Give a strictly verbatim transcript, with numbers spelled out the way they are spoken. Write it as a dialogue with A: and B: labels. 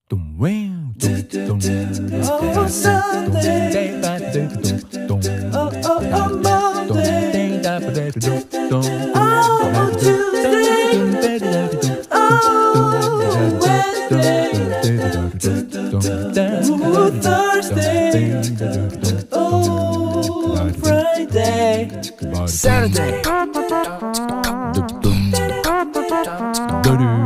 A: Oh, Sunday. Oh, oh, oh, Monday. Oh, Tuesday. Oh, Wednesday. Ooh, Thursday. Oh, Friday. Saturday.